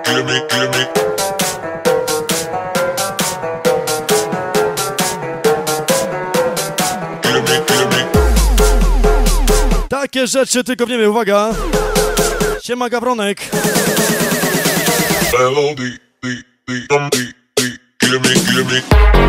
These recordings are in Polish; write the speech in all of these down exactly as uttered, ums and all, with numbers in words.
kill me, kill me. Kill me, kill me. Takie rzeczy tylko w niebie, uwaga! Siema Gawronek! L O D, D, D, um, D, D, kill me, kill me.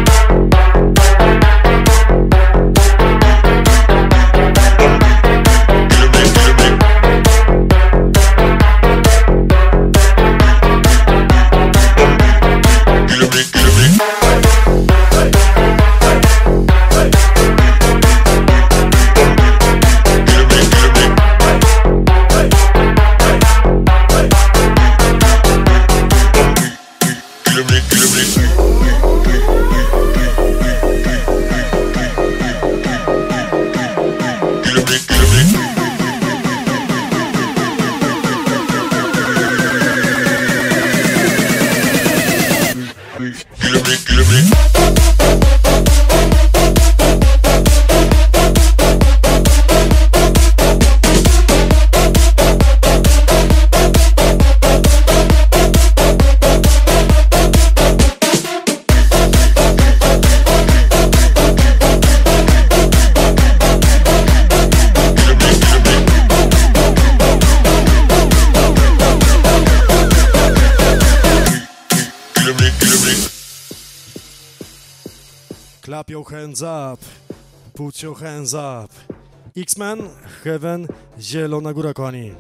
Clap your hands up, put your hands up. X-Men, Heaven, Zielona Góra, kochani.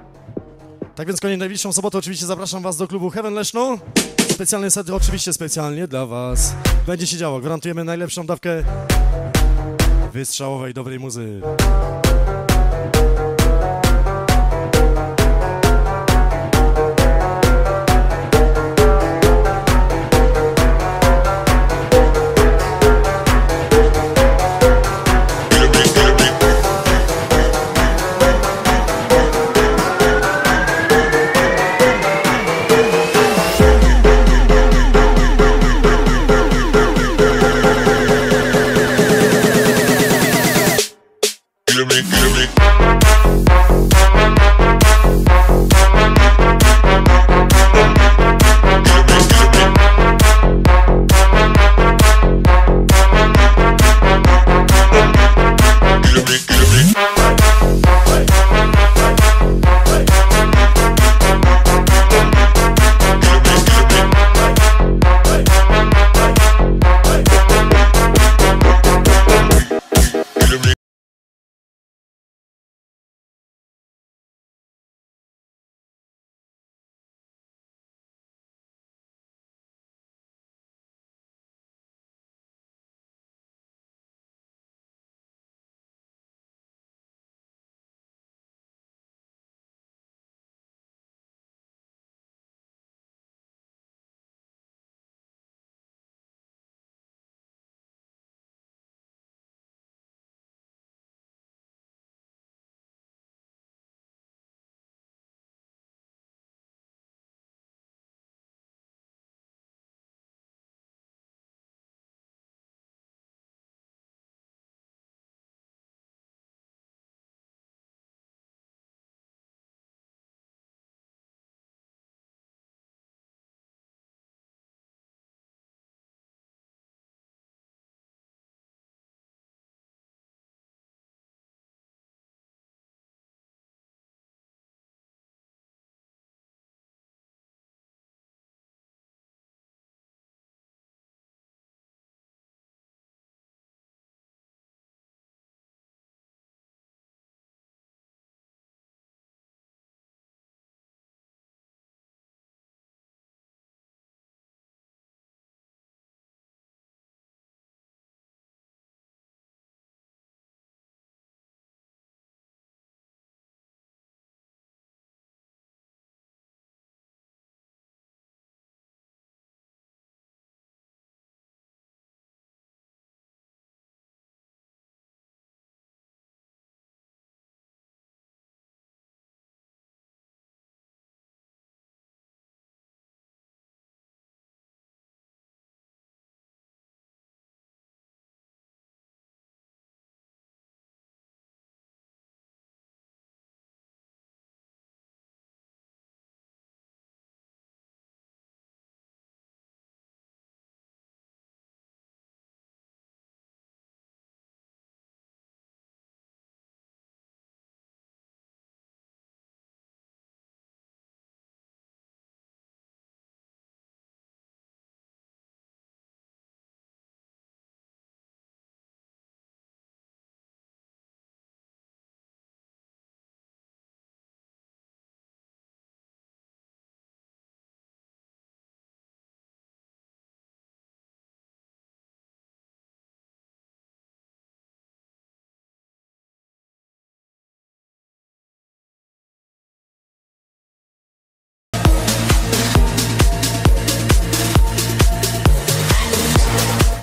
Tak więc, kochani, najbliższą sobotę oczywiście zapraszam was do klubu Heaven Leszno. Specjalny set, oczywiście specjalnie dla was. Będzie się działo, gwarantujemy najlepszą dawkę wystrzałowej, dobrej muzy. Kill me.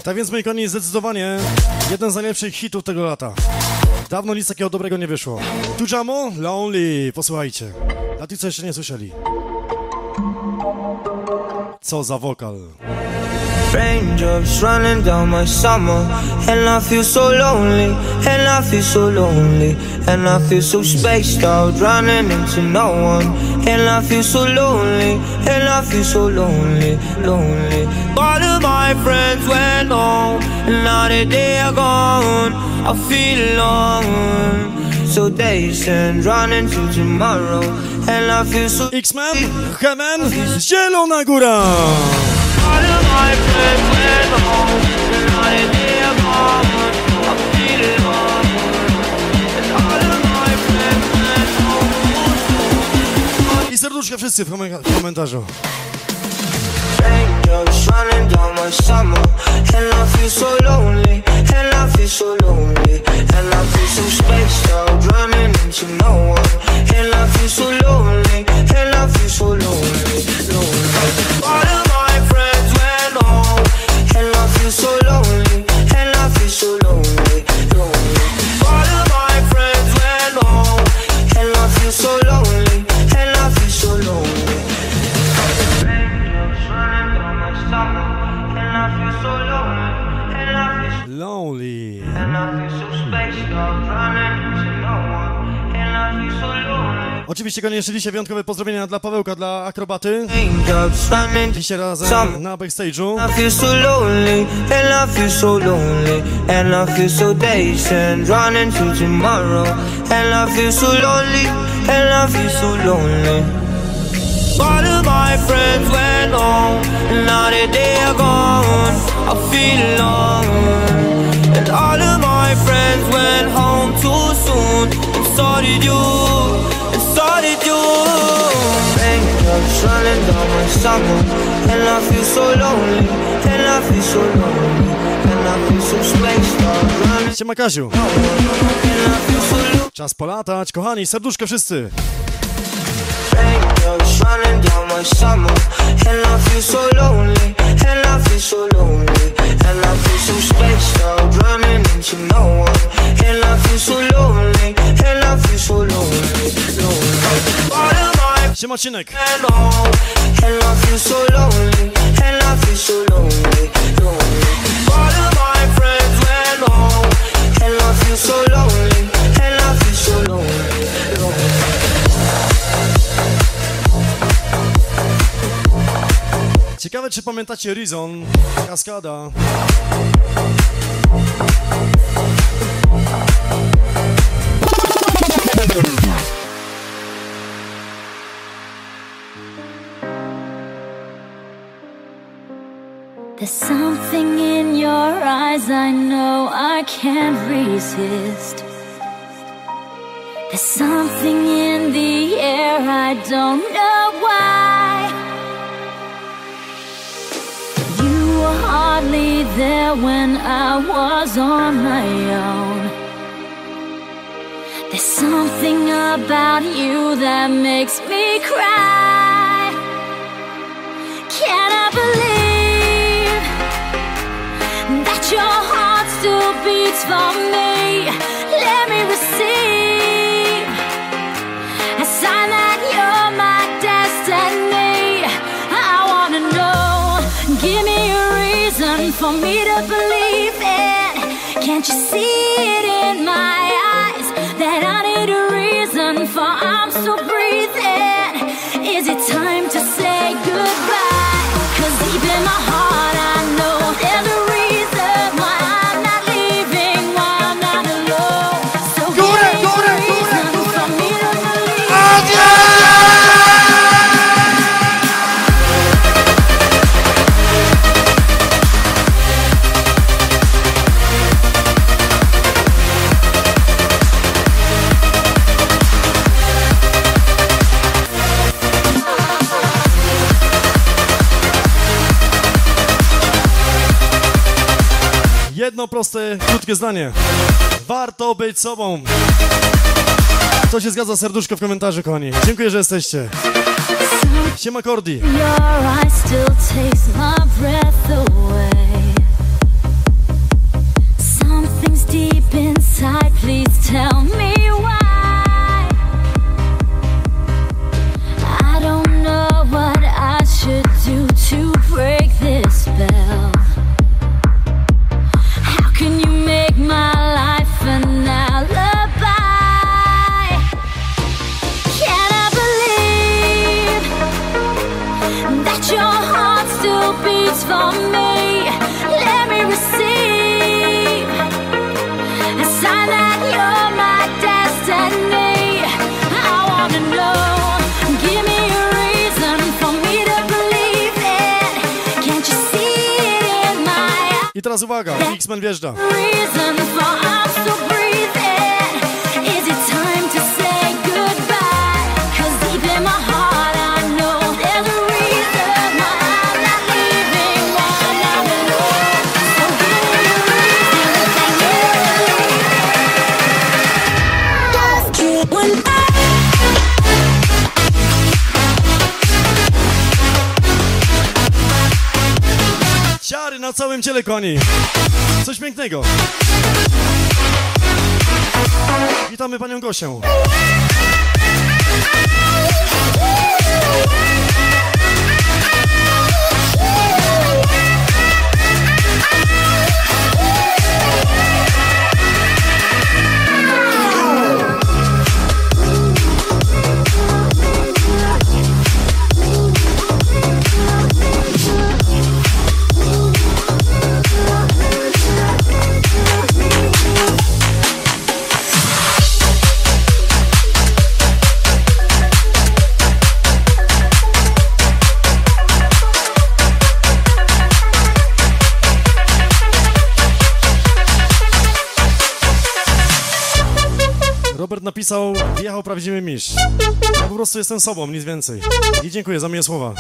Tak więc, moi kochani, zdecydowanie jeden z najlepszych hitów tego lata. Dawno nic takiego dobrego nie wyszło. Tujamo, Lonely, posłuchajcie. Dla tych, co jeszcze nie słyszeli. Co za wokal. Raindrops running down my summer, and I feel so lonely, and I feel so lonely, and I feel so spaced out, running into no one, and I feel so lonely, and I feel so lonely, lonely. All of my friends went home, and now that they are gone, I feel alone. So days and running to tomorrow, and I feel so. X-Men, Heaven, Zielona Góra. All of my friends went home, and now that they are gone, I feel alone. And all of my friends went home. I serduszka wszyscy w kom- komentarzu. Raindrops running down my summer, and I feel so lonely, and I feel so lonely, and I feel so spaced out, running into no one, and I feel so lonely, and I feel so lonely, lonely. All of my friends went home, and I feel so lonely, and I feel so lonely, lonely. All of my friends went home, and I feel so lonely, and I feel so lonely. Lonely. Oczywiście, koniecznie dzisiaj wyjątkowe pozdrowienia dla Pawełka, dla akrobaty. Dzisiaj razem na backstage'u. I feel so lonely, and I feel so lonely, and I feel so days and running to tomorrow, and I feel so lonely, and I feel so lonely. All of my friends went home, and now that they are gone, I feel alone. And all of my friends went home too soon, and so did you, and so did you. Raindrops running down my summer, and I feel so lonely, and I feel so lonely, and I feel so spaced out, running. Siema Kaziu. Czas polatać, kochani, serduszko wszyscy. Raindrops running down my summer, and I feel so lonely, and I feel so lonely, and I feel so spaced out, running into no one, and I feel so lonely, and I feel so lonely, lonely. All of my Siema Cinek. went home, and I feel so lonely, and I feel so lonely, lonely. All of my friends went home, and I feel so lonely, and I feel so lonely, lonely. Ciekawe, czy pamiętacie Reason, Kaskada. There's something in your eyes I know I can't resist. There's something in the air I don't know why. You were hardly there when I was on my own. There's something about you that makes me cry. Can I believe that your heart still beats for me? Let me receive a sign that you're my destiny. I wanna know, give me a reason for me to believe it. Can't you see it in my eyes that I need a reason for I'm still breathing? Is it time to say goodbye? 'Cause deep in my heart I know there's a reason why I'm not leaving, why I'm not alone. So give me a reason for me to believe. Jedno proste, krótkie zdanie. Warto być sobą. Kto się zgadza, serduszko w komentarzu, kochani. Dziękuję, że jesteście. Siema Kordi. Your eyes still takes my breath away. inside, please tell me why. I don't know what I should do to break this spell. How can you make my life an alibi? Can I believe that your heart still beats for me? Let me receive a sign that you're my destiny. I wanna know, give me a reason for me to believe it. Can't you see it in my eyes? I teraz uwaga, X-Men wjeżdża. Reason for I'm still breathing. Is it time to say goodbye? 'Cause deep in my heart I know there's a reason why I'm not leaving one I'm alone. So give me a reason to take it. When I Ciary na całym ciele, kochani. Coś pięknego. Witamy panią Gosię. Robert napisał, wjechał prawdziwy mistrz. Ja po prostu jestem sobą, nic więcej. I dziękuję za miłe słowa.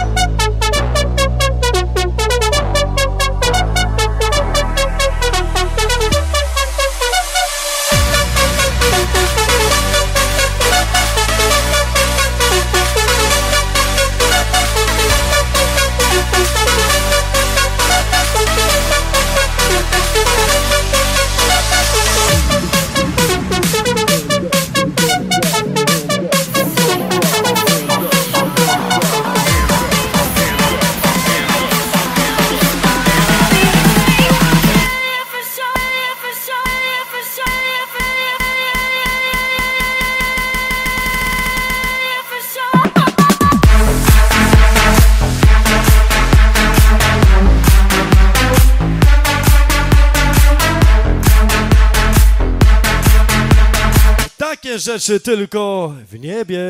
Takie rzeczy tylko w niebie.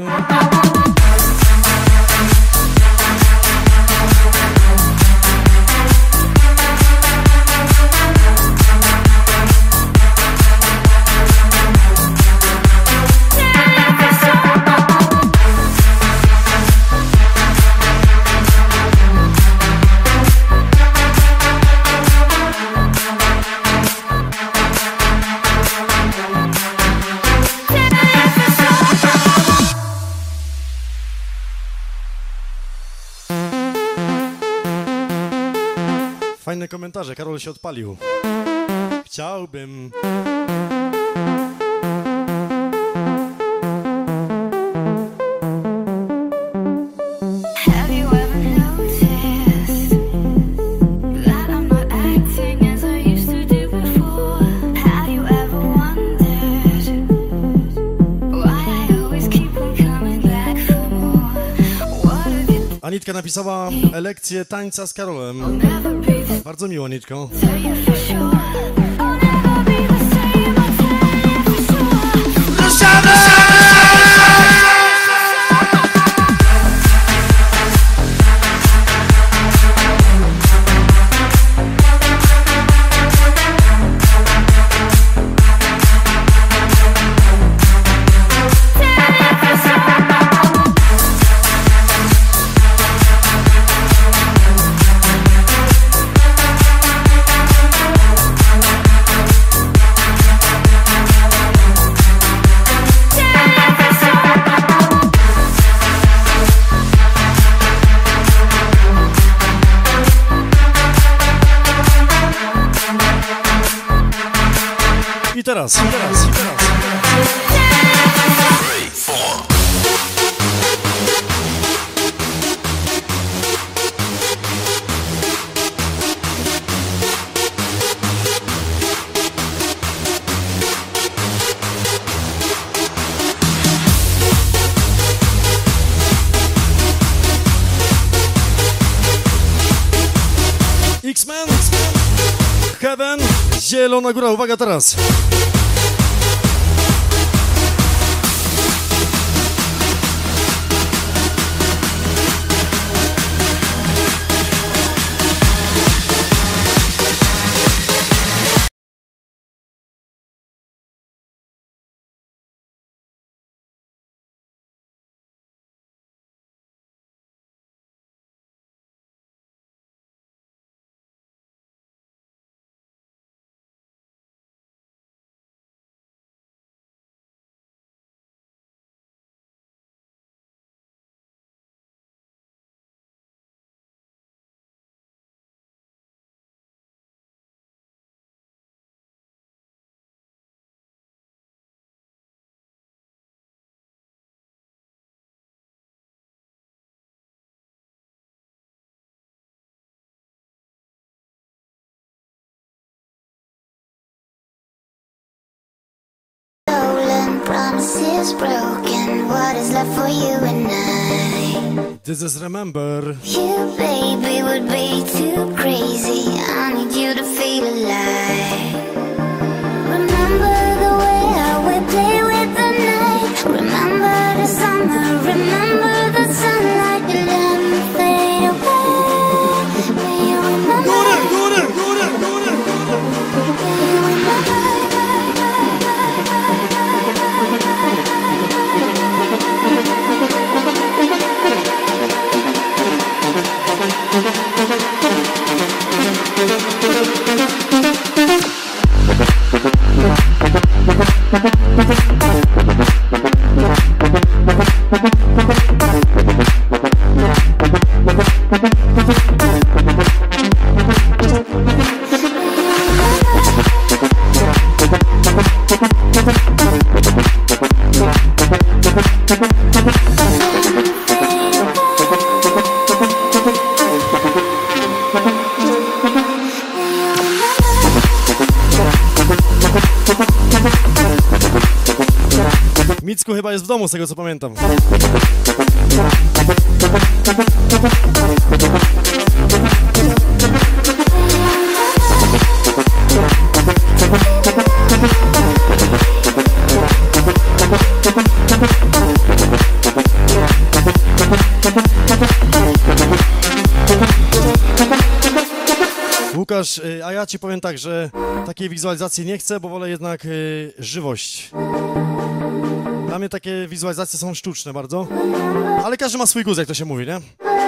Fajne komentarze, Karol się odpalił. Chciałbym. Have you ever noticed that I'm not acting as I used to do before? Have you ever wondered why I always keep on coming back for more? What have you Anitka napisała lekcję tańca z Karolem. never be the Bardzo miło, Anitko. tell you for sure. I'll never be the same, I'll tell you for sure. teraz, i teraz, i teraz. X-Men, Heaven, Zielona Góra, uwaga teraz. Promises broken, what is left for you and I? This is Remember. You, baby, would be too crazy. I need you to feel alive. Remember the way I would play with the night. Remember the summer, remember the sunlight. You let me fade away. Will you remember? Góra, góra, góra, góra. Will you remember? Micku chyba jest w domu, z tego co pamiętam. Łukasz, a ja ci powiem tak, że takiej wizualizacji nie chcę, bo wolę jednak y, żywość. Dla mnie takie wizualizacje są sztuczne bardzo, ale każdy ma swój gust, jak to się mówi, nie?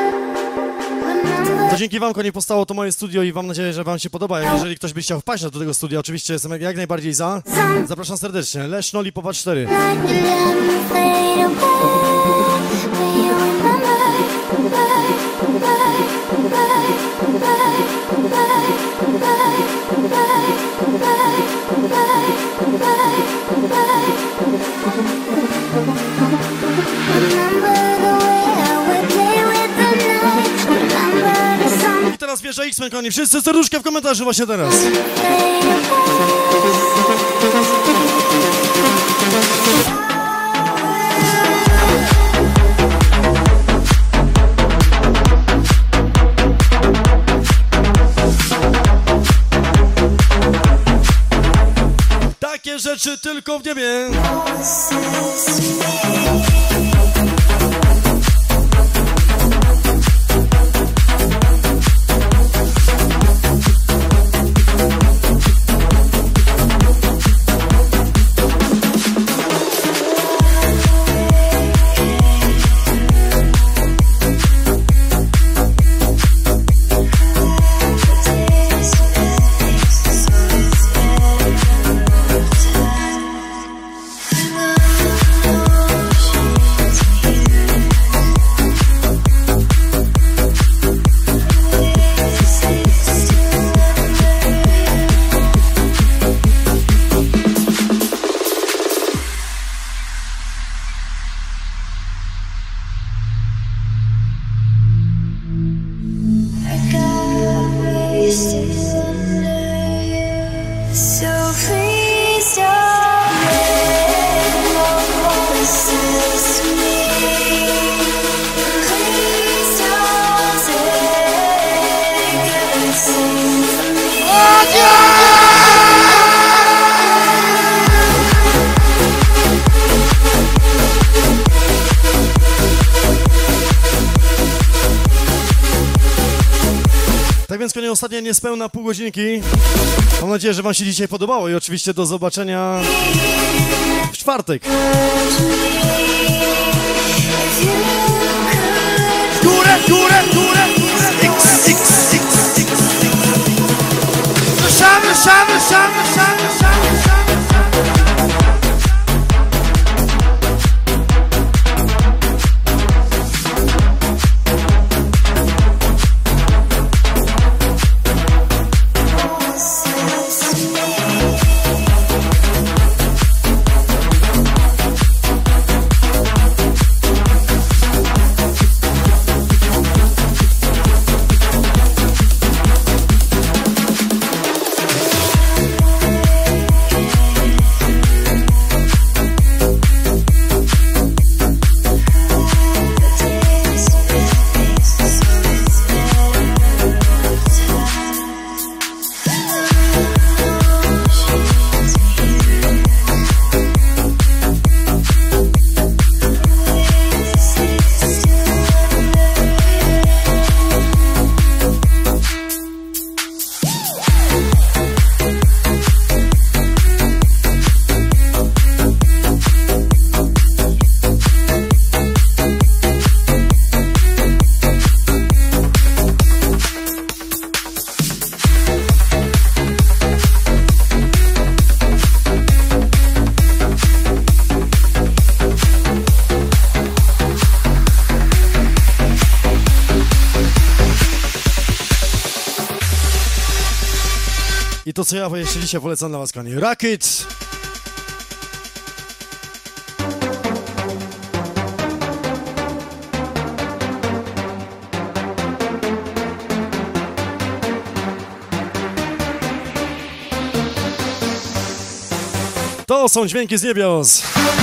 To dzięki wam, konie, powstało to moje studio i mam nadzieję, że wam się podoba. Jeżeli ktoś by chciał wpaść do tego studia, oczywiście jestem jak najbardziej za. Zapraszam serdecznie. Leszno, Lipowa cztery. I teraz wjeżdża X-Men, konie. Wszyscy serduszkę w komentarzu właśnie teraz. Takie rzeczy tylko w niebie. She Tak więc konie ostatnie niespełna pół godzinki. Mam nadzieję, że wam się dzisiaj podobało i oczywiście do zobaczenia w czwartek. Górę, górę, górę! X, X, X, X, X. Ruszamy, ruszamy, ruszamy, ruszamy, ruszamy, ruszamy. I to, co ja jeszcze dzisiaj polecam dla was, kochani. Rocket! To są dźwięki z niebios.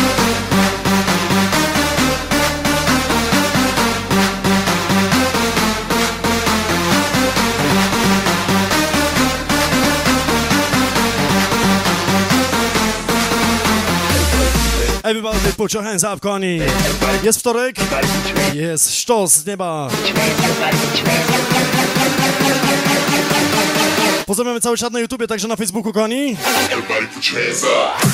Everybody put your hands up, kochani. Jest wtorek, jest sztos z nieba. Pozdrawiamy cały czat na YouTubie, także na Facebooku, kochani. Everybody put your hands up.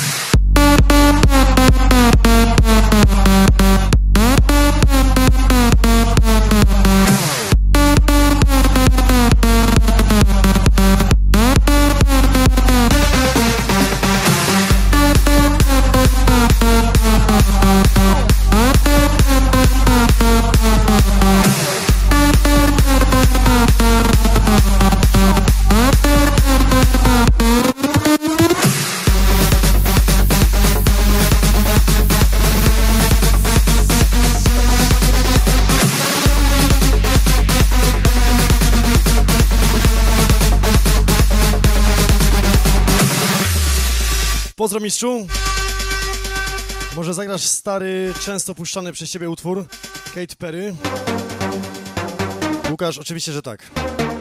Pozdro, mistrzu. Może zagrasz stary, często puszczany przez ciebie utwór Katy Perry? Łukasz, oczywiście, że tak.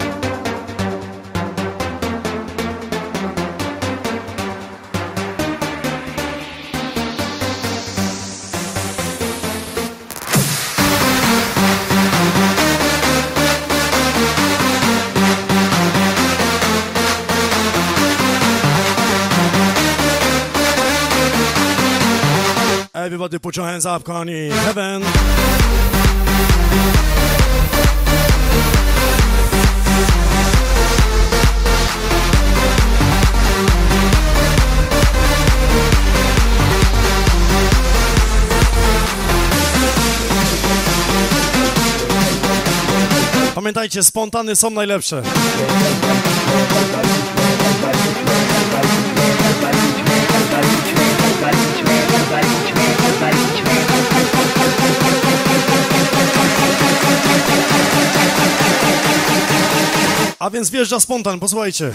Everybody put your hands up, kochani. Heaven. Pamiętajcie, spontany są najlepsze. A więc wjeżdża spontan, posłuchajcie.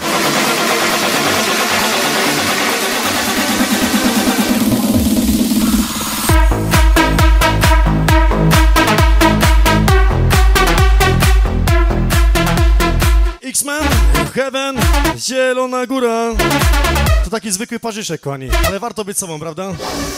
X-Men, Heaven, Zielona Góra. To taki zwykły parzyszek, kochani, ale warto być sobą, prawda?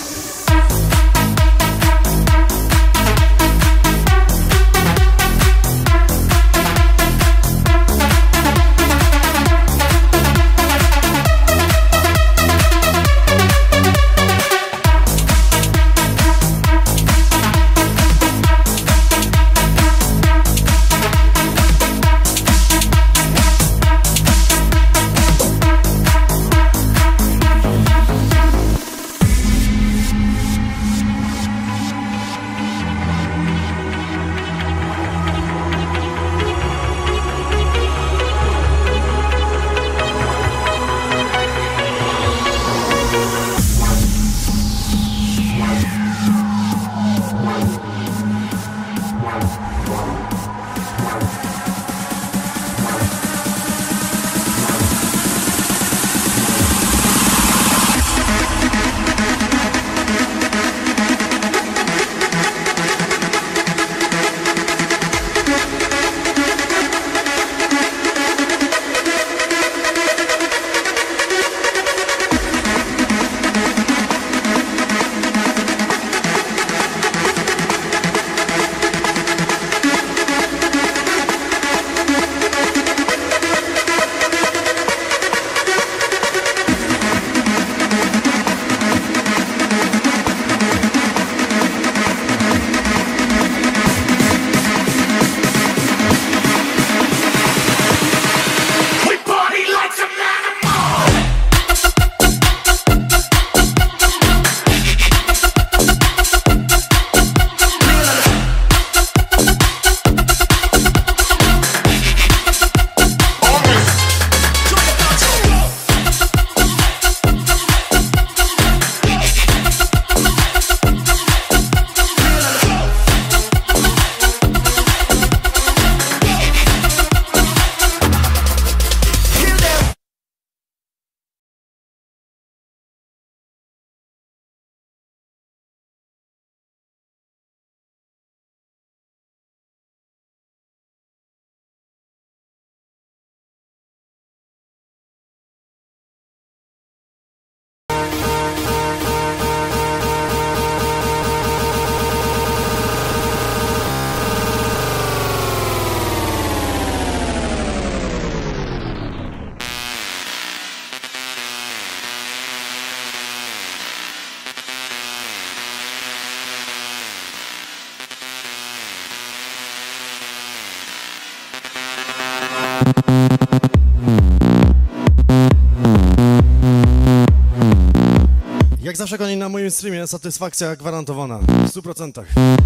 Jak zawsze, kochani, na moim streamie satysfakcja gwarantowana. W stu procentach.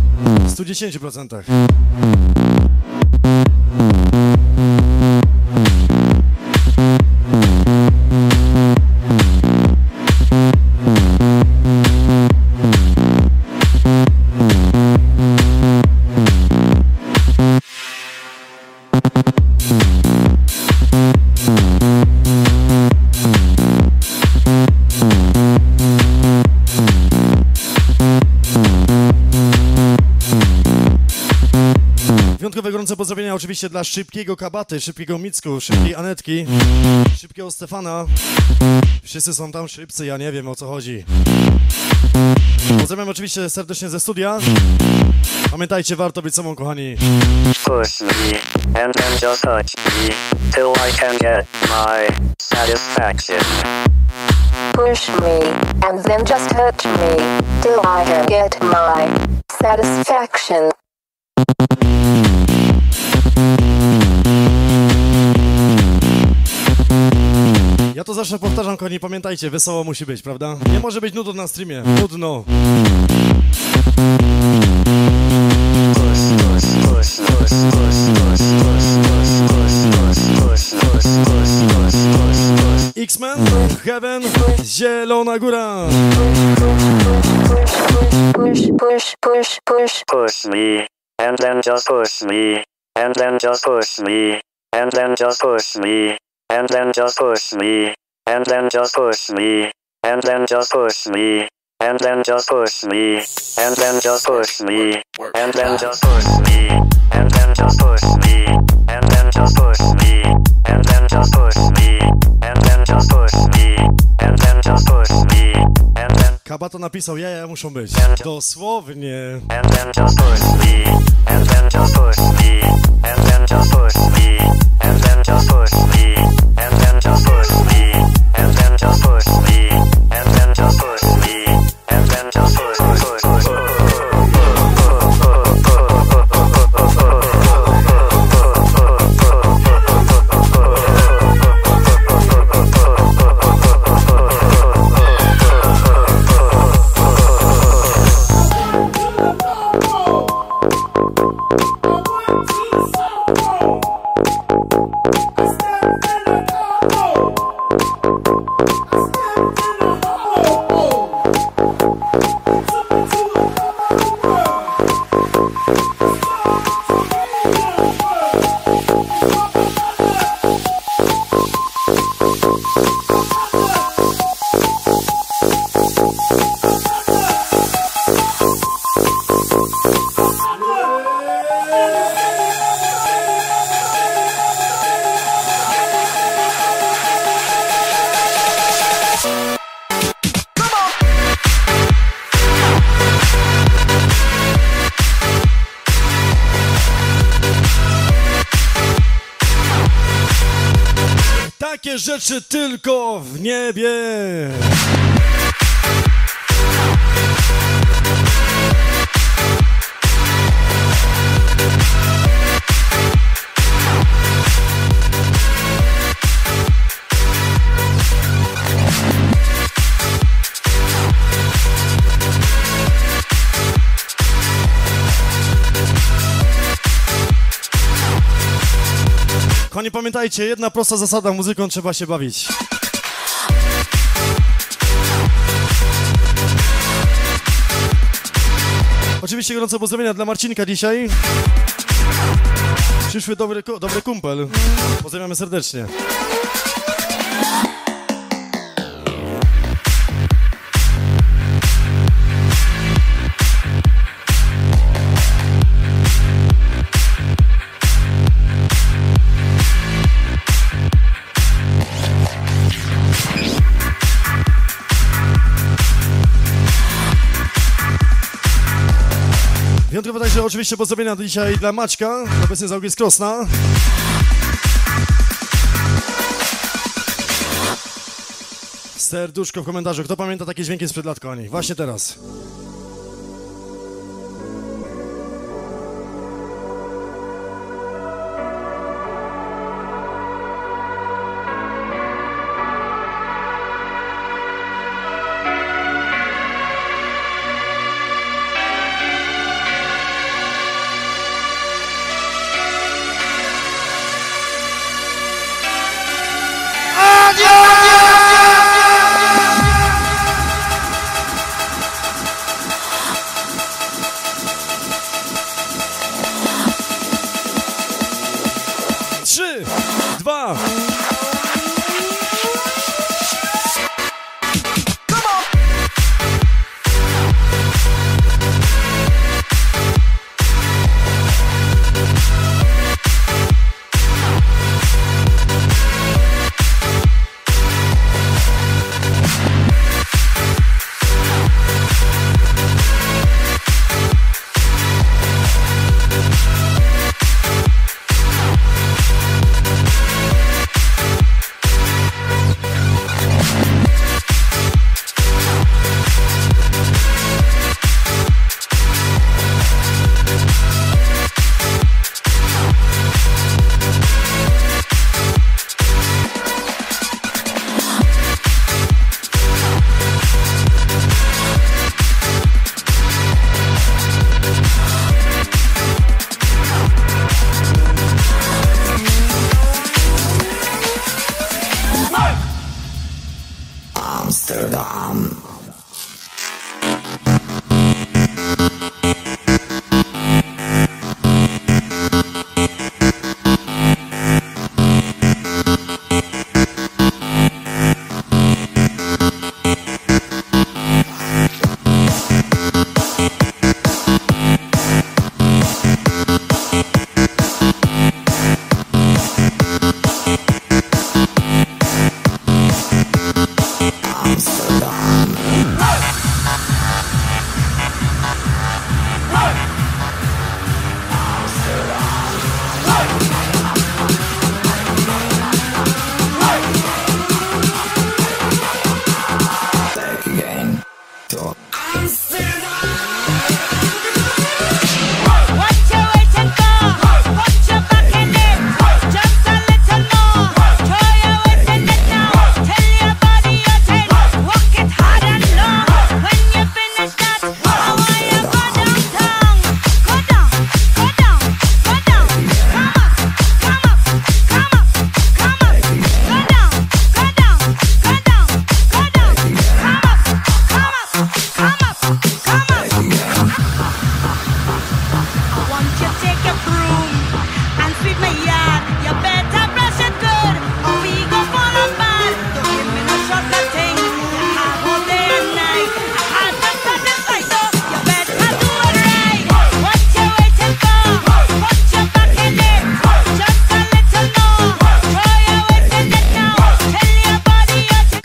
W stu dziesięciu procentach. Gorące pozdrowienia oczywiście dla Szybkiego Kabaty, Szybkiego Micku, Szybkiej Anetki, Szybkiego Stefana. Wszyscy są tam szybcy, ja nie wiem, o co chodzi. Pozdrawiam oczywiście serdecznie ze studia. Pamiętajcie, warto być sobą, kochani. Push me and then just touch me till I can get my satisfaction. Push me and then just touch me till I can get my satisfaction. Ja to zawsze powtarzam, kochani, pamiętajcie, wesoło musi być, prawda? Nie może być nudno na streamie, nudno. X-Men, Heaven, Zielona Góra. Push, push, push, push. Push me and then just push me and then just push me and then just push me and then just push me and then just push me and then just push me and then just push me, and then just push me, and then just push me, and then just push me, and then just push me, and then just push me, and then just push me, and then just push me, and then Kabato napisał, jaja muszą być. Dosłownie. and then just push me, and then just push me, and then just push me, and then just push me, and then just push me, and then just push me, and then just push me, and then just push, push, push, push. Takie rzeczy tylko w niebie. Kochani, pamiętajcie, jedna prosta zasada, muzyką trzeba się bawić. Oczywiście gorące pozdrowienia dla Marcinka dzisiaj. Przyszły dobry, dobry kumpel. Pozdrawiamy serdecznie. Wyjątkowo także oczywiście pozdrowienia dzisiaj dla Maćka, obecnie z August Krosna. Serduszko w komentarzu, kto pamięta takie dźwięki sprzed lat, kochani? Właśnie teraz.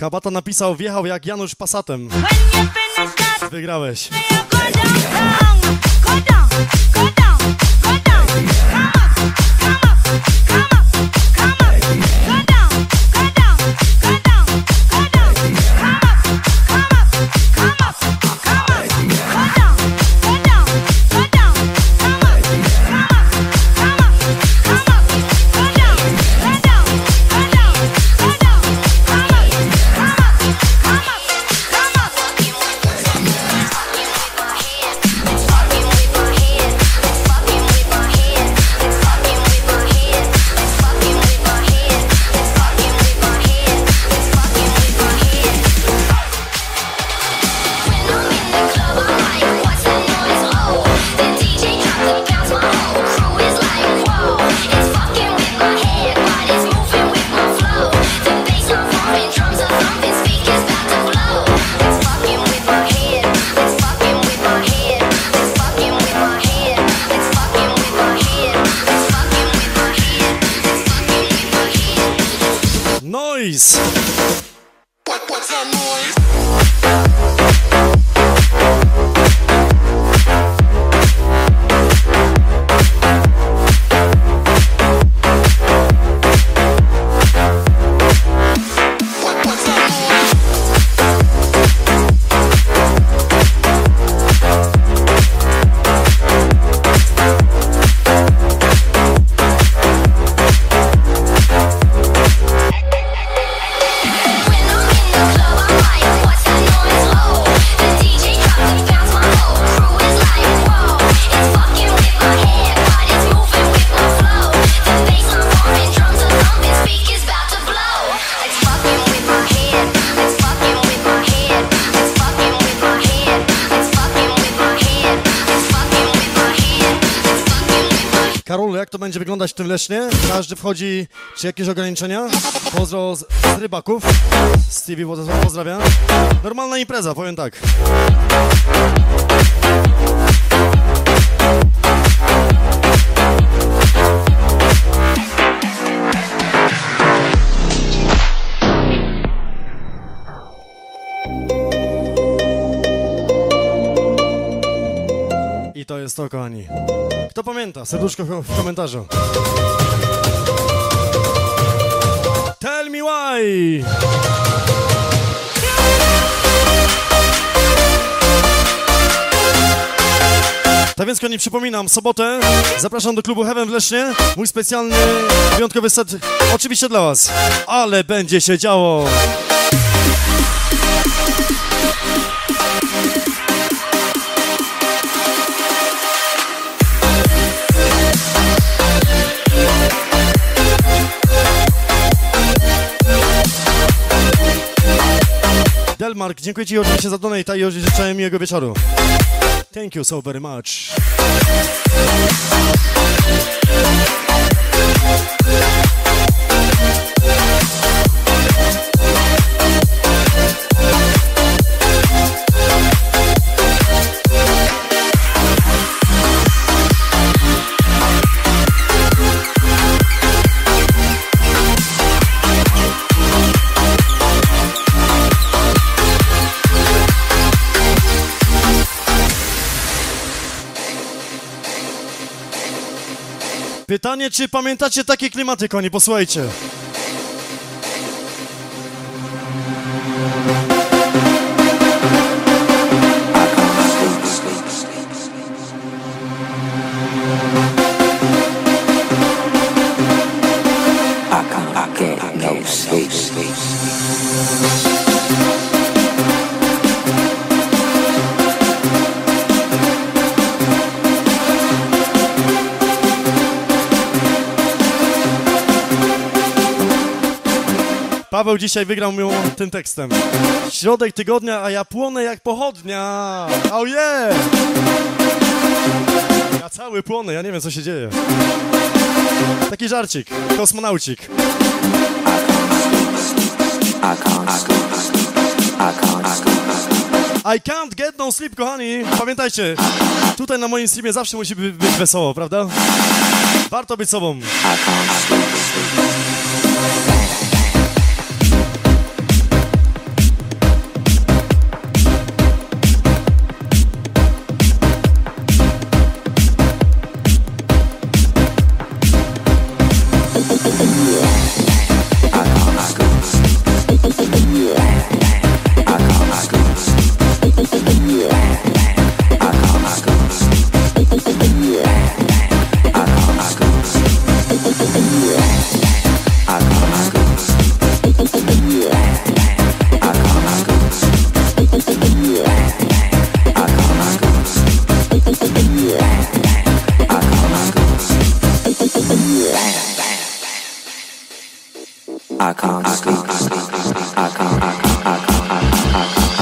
Kabata napisał, wjechał jak Janusz Passatem. Wygrałeś. Noise! What's that noise? Karol, jak to będzie wyglądać w tym Lesznie? Każdy wchodzi, czy jakieś ograniczenia? Pozdro z, z rybaków. Stevie Władysław pozdrawia. Normalna impreza, powiem tak. I to jest to, kochani. Kto pamięta? Serduszko w komentarzu. Tell me why! Tak więc, kochani, przypominam, sobotę zapraszam do klubu Heaven w Lesznie. Mój specjalny, wyjątkowy set oczywiście dla was. Ale będzie się działo! Delmark, dziękuję ci oczywiście za donate i życzę miłego wieczoru. Thank you so very much. Pytanie, czy pamiętacie takie klimaty, koni? Posłuchajcie. Paweł dzisiaj wygrał mi tym tekstem. Środek tygodnia, a ja płonę jak pochodnia. Oh yeah! Ja cały płonę, ja nie wiem co się dzieje. Taki żarcik, kosmonaucik. I can't get no sleep, kochani. Pamiętajcie, tutaj na moim streamie zawsze musi być wesoło, prawda? Warto być sobą. I can't sleep. I can't, I can't, I can't, I can't, I can't.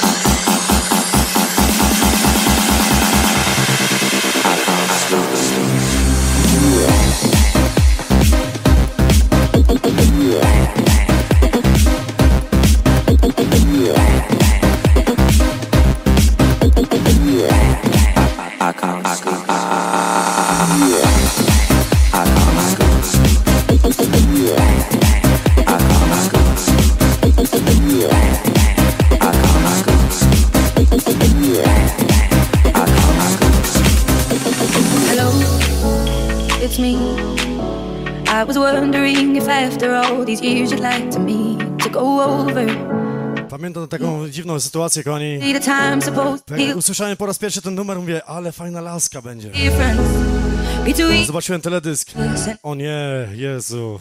I was wondering if after all these years you'd like to me to go over. Pamiętam taką dziwną sytuację, kochani. See the time supposed to Jak usłyszałem po raz pierwszy ten numer, mówię, ale fajna laska będzie. between Zobaczyłem teledysk. O nie, Jezu.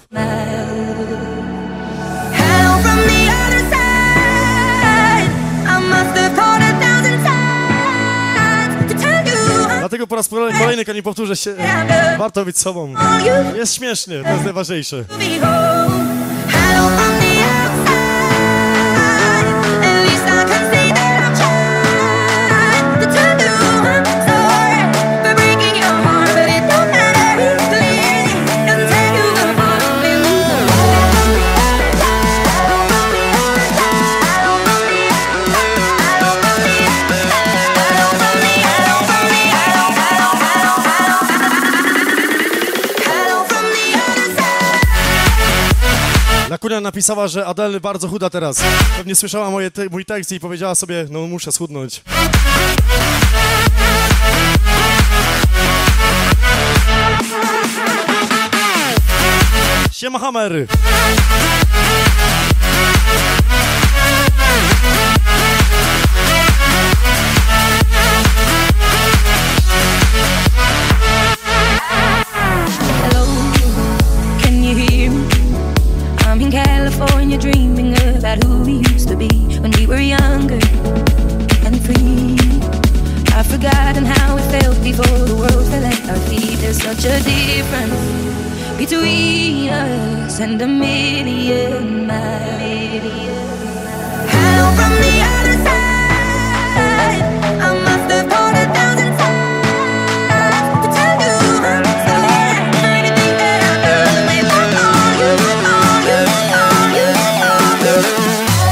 Hello from the other side. I must have called a thousand times to tell you. Dlatego po raz kolejny, kochani, powtórzę się. Warto być sobą. Jest śmiesznie, to jest najważniejsze. Hello from the outside. At least I can say that I'm trying to tell you I'm sorry for breaking your heart, but it don't matter. Clearly, doesn't tell you apart. Lakunia napisała, że Adele bardzo chuda teraz. Pewnie słyszała moje te, mój tekst i powiedziała sobie, no muszę schudnąć. Siema Hammer! Hello, can you hear me? I'm in California dreaming about who we used to be when we were younger and free. I've forgotten how it felt before the world fell at our feet. There's such a difference between us and a million miles. Hello from the other side. I must have called a thousand times to tell you I'm sorry for anything that I've done. If I call you, call you, call you, call you.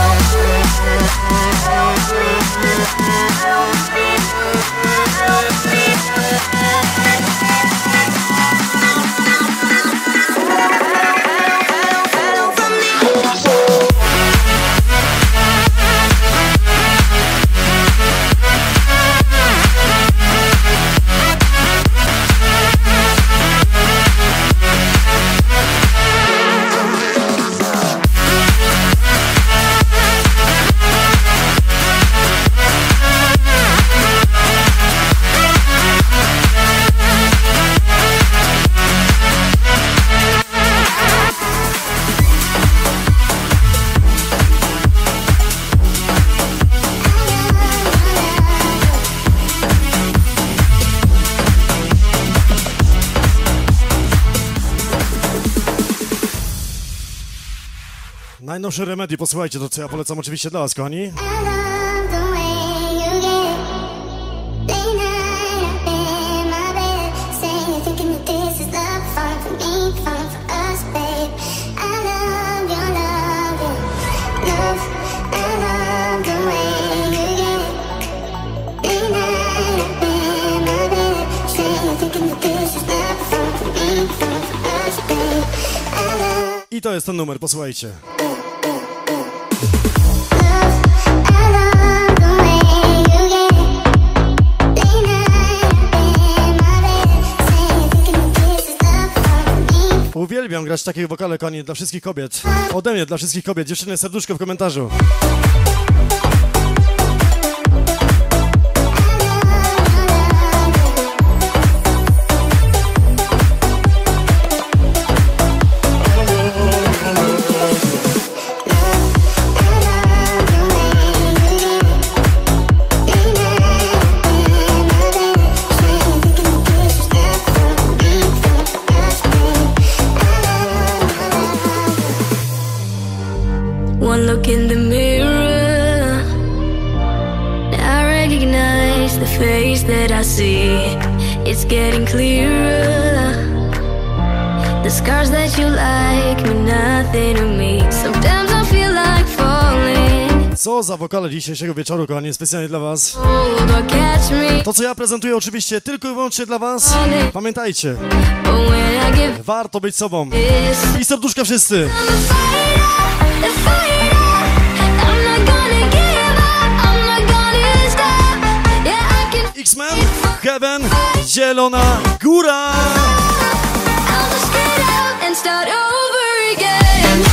Najnowszy Remedy, posłuchajcie, to co ja polecam oczywiście dla was, kochani. I to jest ten numer, posłuchajcie. Uwielbiam grać takie wokale, kochani, dla wszystkich kobiet. Ode mnie, dla wszystkich kobiet. Dziewczyny, serduszko w komentarzu. look in the mirror, I recognize the face that I see. It's getting clearer. The scars that you like mean nothing to me. Sometimes I feel like falling. Co za wokale dzisiejszego wieczoru, kochani, specjalnie dla was. Hold or catch me. To, co ja prezentuję, oczywiście tylko i wyłącznie dla was. Pamiętajcie, But when I give warto być sobą. this, I serduszka wszyscy. I'm a fighter, a fighter. I'm not gonna give up, I'm not gonna stop. Yeah, I can X-Men, Heaven, Zielona Góra. I'll just get out and start over again.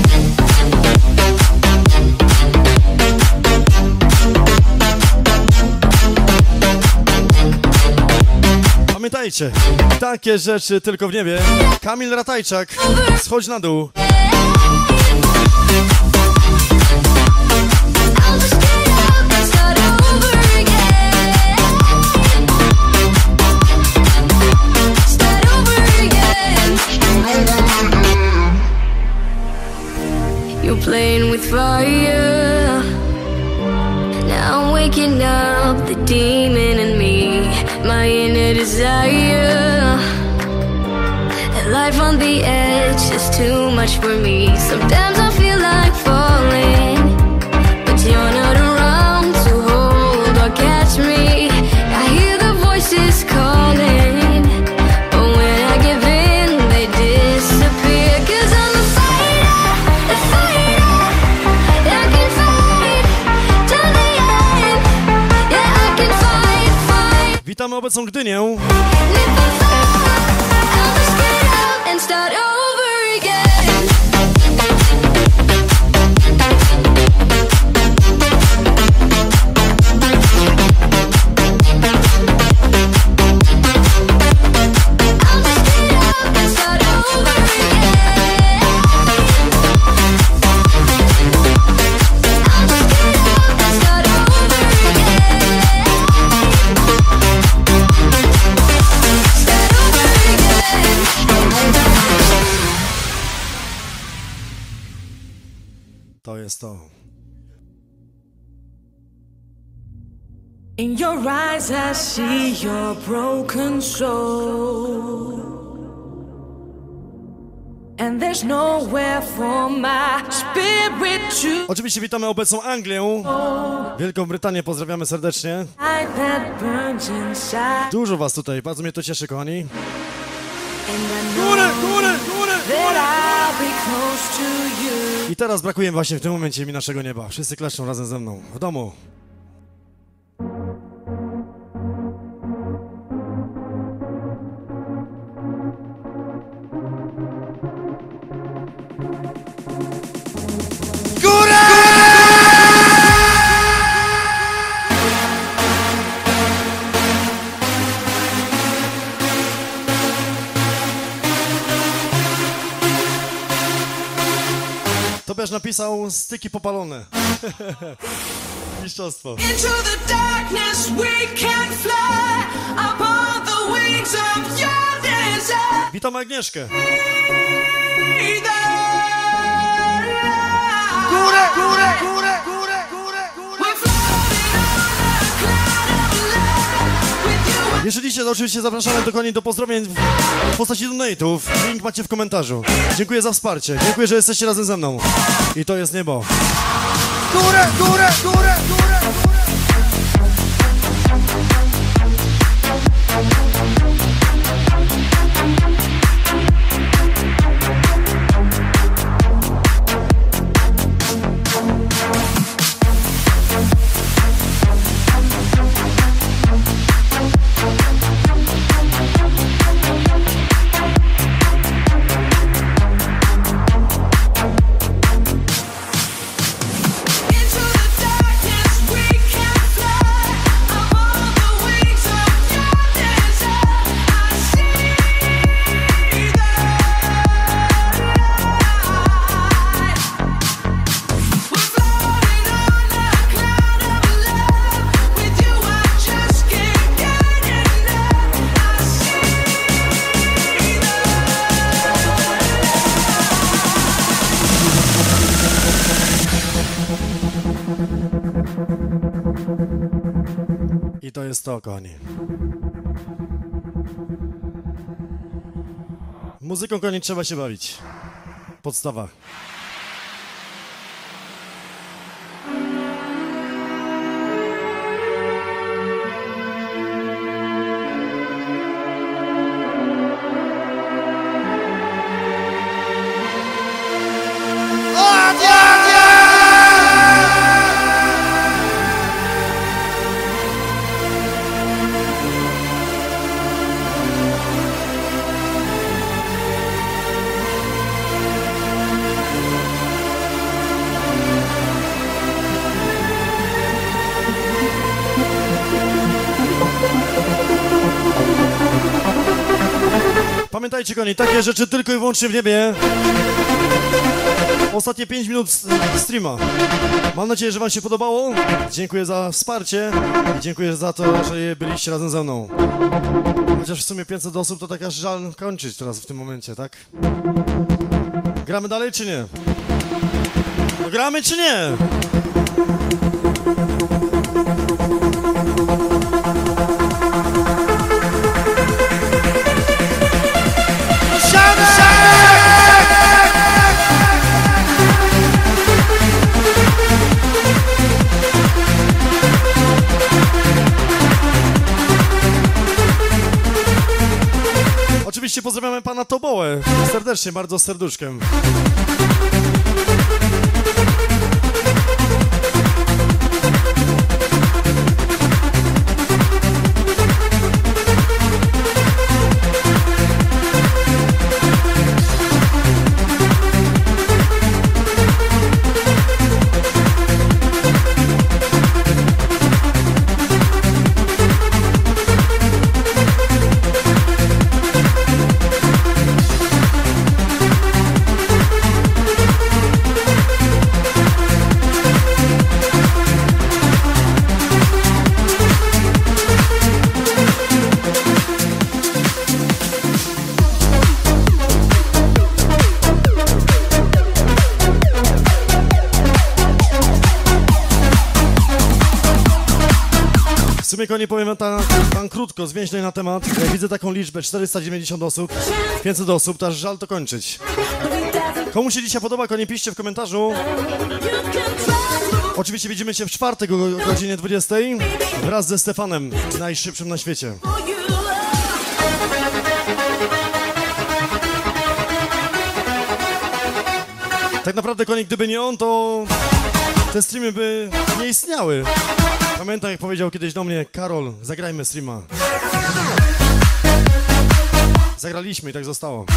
Pamiętajcie, takie rzeczy tylko w niebie. Kamil Ratajczak, schodź na dół. I'll just get out and start over again. Start over again. You're playing with fire. Now I'm waking up the demon in me, my inner desire. Life on the edge is too much for me. Sometimes I feel like falling, but you're not around to hold or catch me. I hear the voices calling, but when I give in, they disappear. Cause I'm a fighter, a fighter. I can fight till the end. Yeah, I can fight, fight. Witamy obecną Gdynię. And if I fall, I'll just get out and start over again. I'll just get out and start over again. I'll just get out and start over again. Start over again. To jest to. In your eyes I see your broken soul, and there's nowhere for my spirit to Oczywiście witamy obecną Anglię. Wielką Brytanię pozdrawiamy serdecznie. hide that burns inside. Dużo was tutaj, bardzo mnie to cieszy, kochani. And I know Góry, góry, góry, that I'll be close to you. I teraz brakuje właśnie w tym momencie mi naszego nieba. Wszyscy klaszczą razem ze mną. W domu. Tobiasz napisał styki popalone. Mistrzostwo. Into the darkness we can fly upon the wings of your desire. Witam Agnieszkę. Górę, górę, górę, górę, górę, górę. We're floating on a cloud of love with you. Jeżeli się, to oczywiście zapraszamy dokładnie do pozdrowień w postaci donate'ów. Link macie w komentarzu. Dziękuję za wsparcie. Dziękuję, że jesteście razem ze mną. I to jest niebo. Górę, górę, górę, górę. Into the darkness to, kochani. Muzyką, kochani, trzeba się bawić. Podstawa. Pamiętajcie, kochani, takie rzeczy tylko i wyłącznie w niebie. Ostatnie pięć minut streama. Mam nadzieję, że wam się podobało. Dziękuję za wsparcie i dziękuję za to, że byliście razem ze mną. Chociaż w sumie pięćset osób to tak aż żal kończyć teraz w tym momencie, tak? Gramy dalej czy nie? No gramy czy nie? Oczywiście pozdrawiamy pana Tobołę serdecznie, bardzo serduszkiem. W sumie, kochani, powiem tam, tam krótko, zwięźle na temat. Jak widzę taką liczbę, czterysta dziewięćdziesiąt osób, pięćset osób, to aż żal to kończyć. Komu się dzisiaj podoba, kochani, piszcie w komentarzu. Oczywiście widzimy się w czwartek o godzinie dwudziestej wraz ze Stefanem, najszybszym na świecie. Tak naprawdę, kochani, gdyby nie on, to te streamy by nie istniały. Pamiętam, jak powiedział kiedyś do mnie Karol, zagrajmy streama. Zagraliśmy i tak zostało.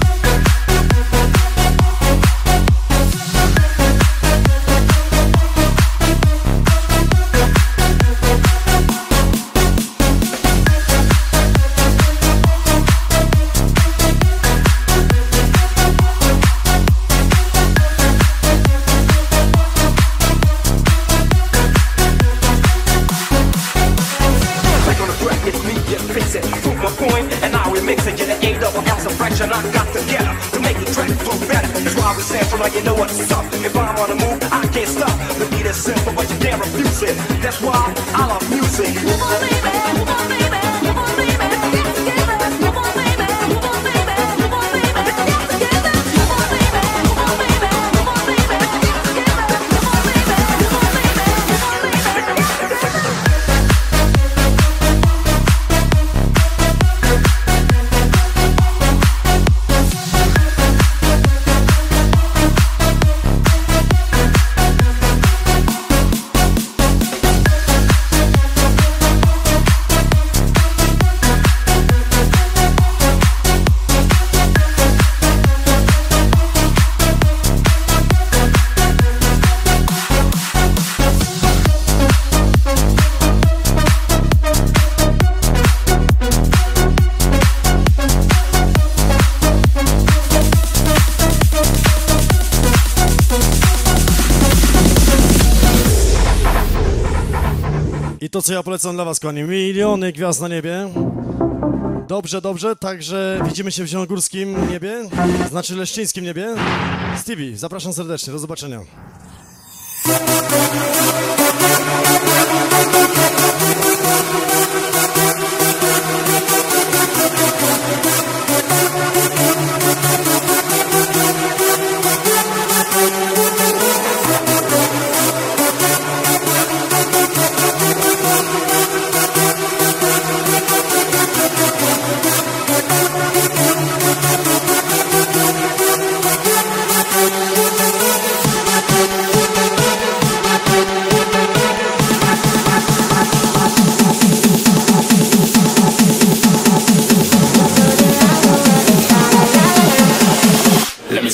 You know what's up. If I'm on the move, I can't stop. The beat is simple, but you can't refuse it. That's why I love music. Move on, baby, move on, baby, move on, baby. Let's get together. Move on, baby, move on, baby, move on, baby. Let's get together. Move on, baby, move on, baby, move on, baby. Let's get together. Move on, baby, move on, baby, move on, baby. To, co ja polecam dla was, kochani, miliony gwiazd na niebie. Dobrze, dobrze, także widzimy się w zielonogórskim niebie, znaczy leszczyńskim niebie. Stevie, zapraszam serdecznie, do zobaczenia. We'll be right back.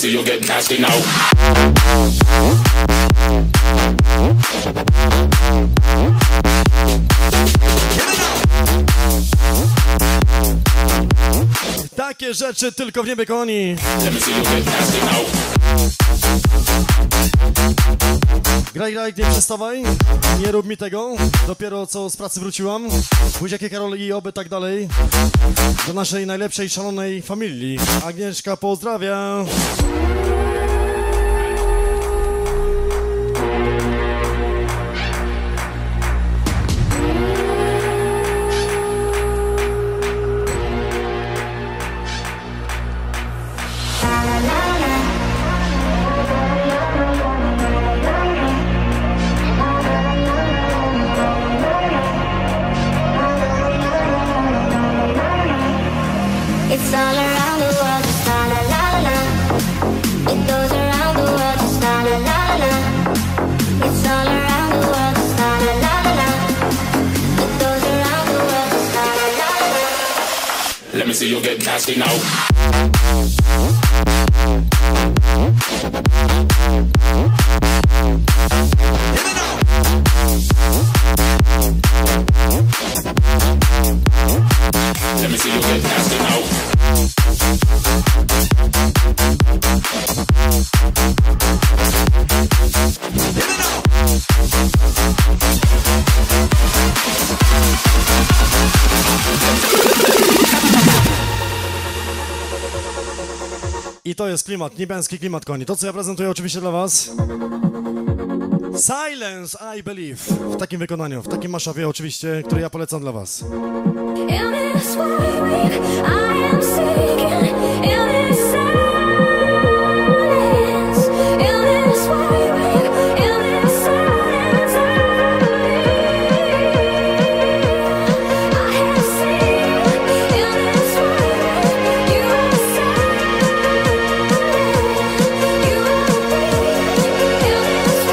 see you get nasty now. Takie rzeczy tylko w niebie koni. Let me see you get nasty now. Graj, graj, nie przestawaj, nie rób mi tego. Dopiero co z pracy wróciłam. Buziakie Karol i oby tak dalej. Do naszej najlepszej, szalonej familii. Agnieszka pozdrawia. It's all around the world, just la la la la. It goes around the world, just la la la la. It's all around the world, just la la la la. It goes around the world, just la la la la. Let me see you get nasty now. Let me see you get nasty now. I to jest klimat, niebiański klimat koni. To, co ja prezentuję oczywiście dla was. Silence, I Believe. W takim wykonaniu, w takim maszapie oczywiście, który ja polecam dla was. In this wave, I am sinking. In this silence, in this wave, in this silence, I believe. I have seen in this wave, you are silent. You are weak in this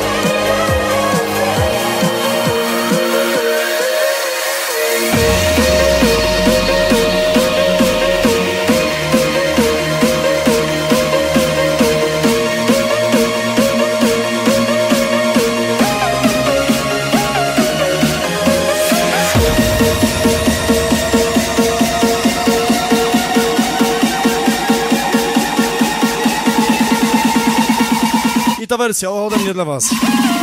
I ta wersja ode mnie dla was.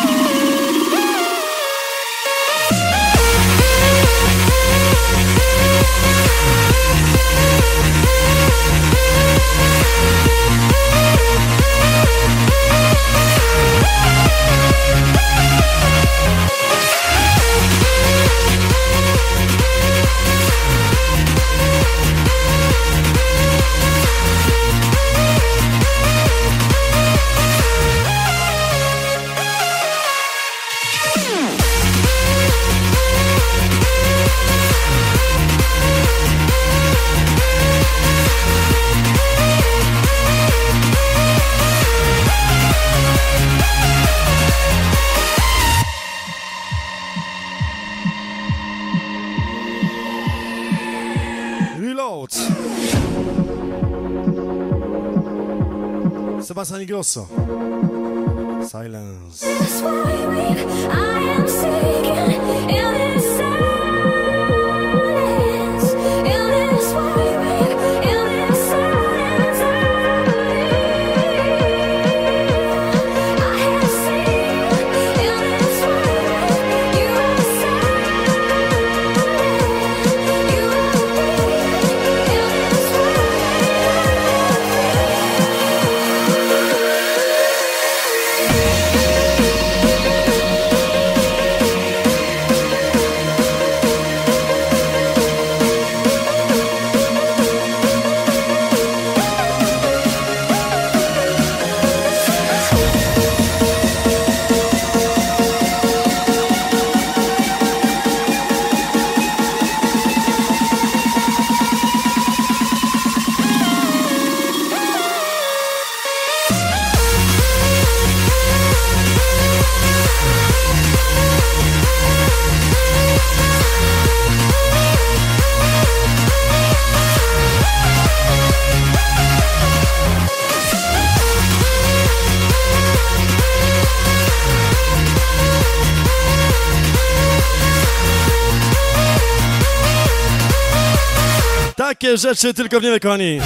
Reload. Sebastian Ingrosso. Silence. This wave, I am sinking in this silence. In this wave, in this silence, I believe. I have seen in this wave, you are silent. You are weak in this wave. Takie rzeczy tylko w nie wykoni.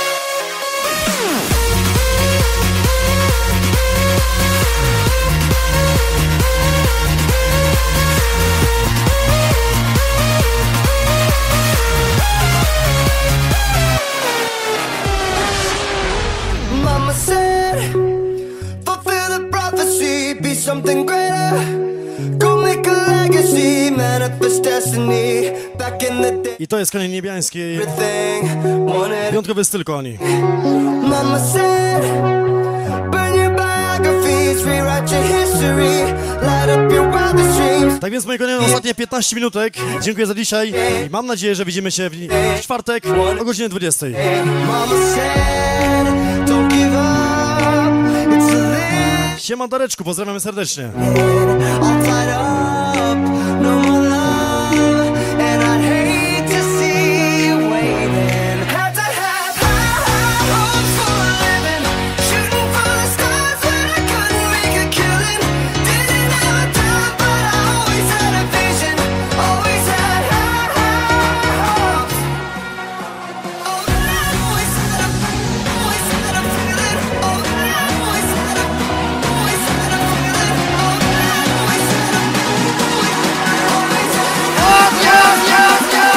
Mama said, fulfill the prophecy, be something greater. Go make a legacy, manifest destiny. Back in the day, I to jest konie niebiańskiej. everything wanted. Piątkowy styl koni. Mama said, burn your biographies, rewrite your history, light up your wildest dreams. Tak więc, moi konie, ostatnie piętnaście minutek. Dziękuję za dzisiaj i mam nadzieję, że widzimy się w czwartek o godzinie dwudziestej. Mama said, don't give up, it's a live. Siema Dareczku, pozdrawiamy serdecznie. All tied up, no more love, and I'd hate to see you waiting. Had to have high, high hopes for a living, shooting for the stars when I couldn't make a killing. Didn't have a time, but I always had a vision, always had high, high hopes. Oh, I always had a, always had a feeling. Oh, I always had a, always had a feeling. Oh, I always had a, always, always had a. Oh, yeah, yeah, yeah.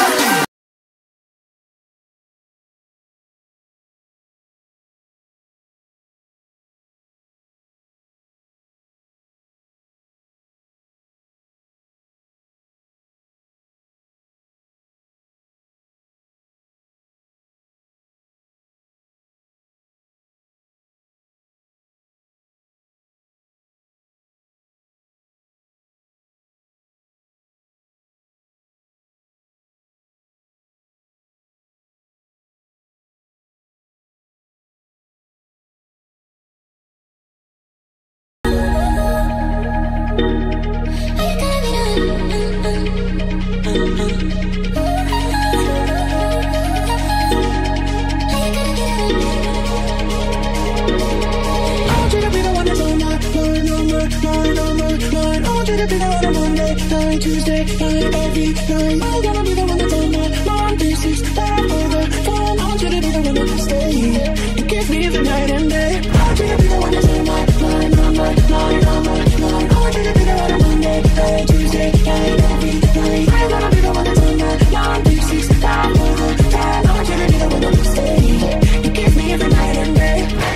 Tuesday night, every night. I wanna be the one that's on my mind. This is that overcome. I want you to be the one that stay. You give me the night and day. I want you to be the one that's on my mind, on my mind, on my mind. I want you to be the one on Monday, night, Tuesday night, every night. I wanna be the one that's on my mind. This is that overcome. I want you to be the one that stay. You give me the night and day.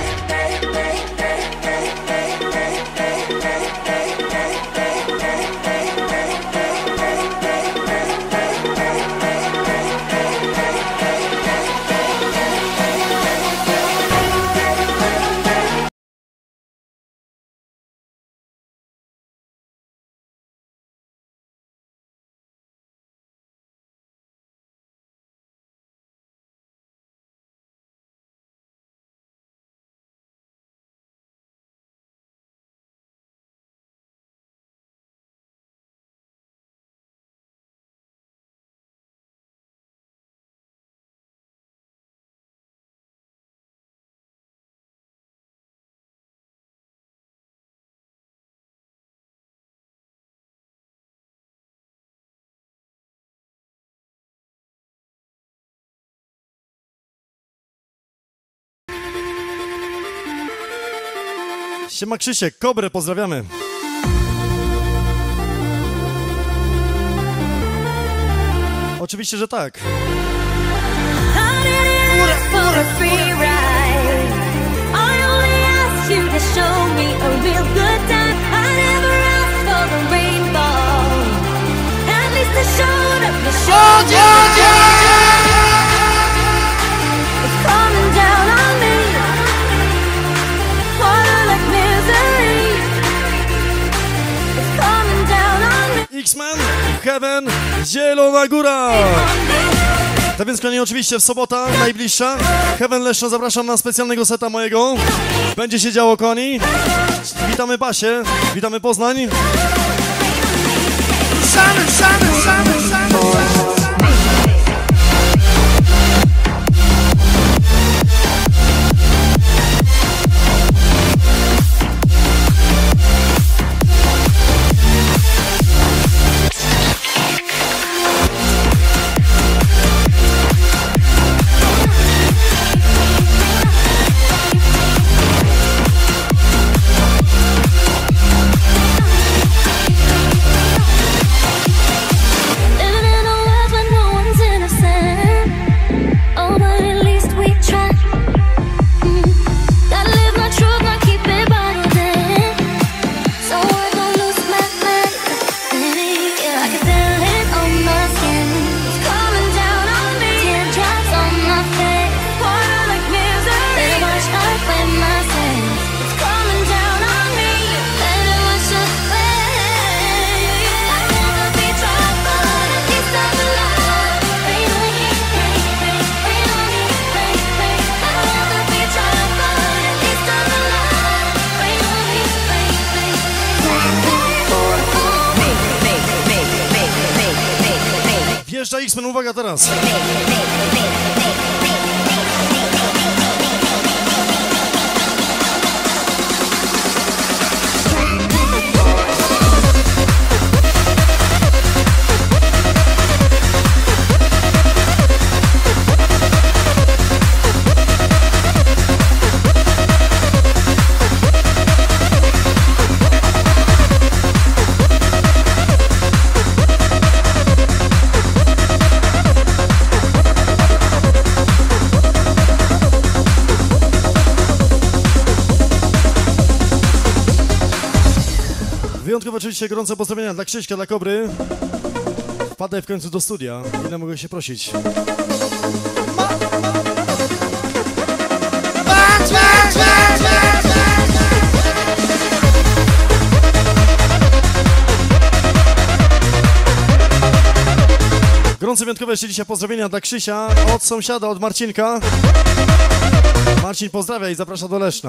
Siema Krzysiek, Kobrę pozdrawiamy. Oczywiście, że tak. X-Men, Heaven, Zielona Góra. Tak więc kochani, oczywiście w sobota najbliższa Heaven Leszno, zapraszam na specjalnego seta mojego. Będzie się działo, kochani. Witamy Basie, witamy Poznań. Szamy, szamy, szamy, szamy. Dojeżdża X-Men, uwaga teraz. Wyjątkowo oczywiście gorące pozdrowienia dla Krzyśka, dla Kobry. Wpadaj w końcu do studia, ile mogę się prosić. Gorące wyjątkowe jeszcze dzisiaj pozdrowienia dla Krzysia, od sąsiada, od Marcinka. Marcin pozdrawia i zaprasza do Leszna.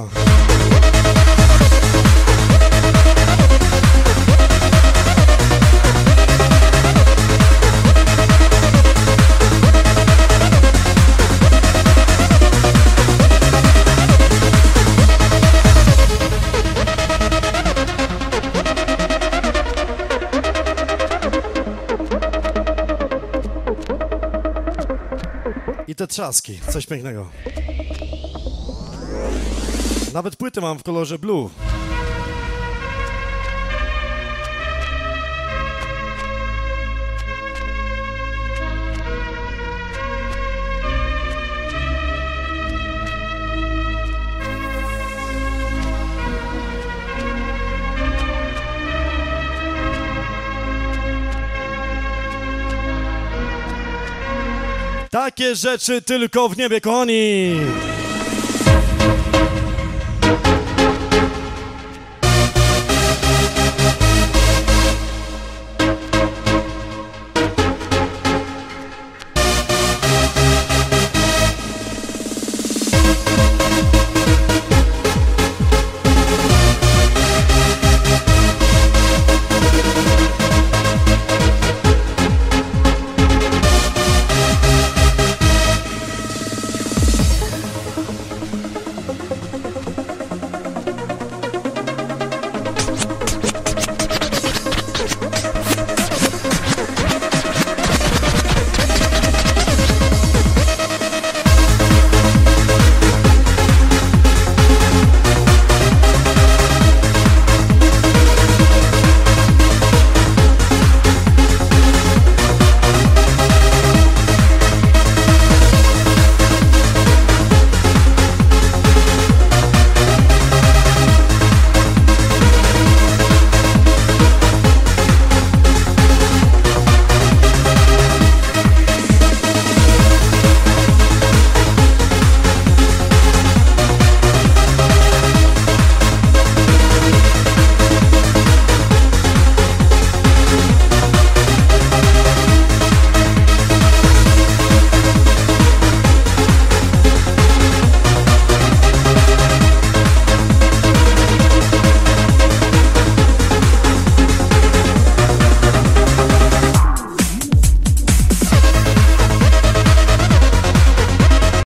I te trzaski, coś pięknego. Nawet płyty mam w kolorze blue. Takie rzeczy tylko w niebie, kochani!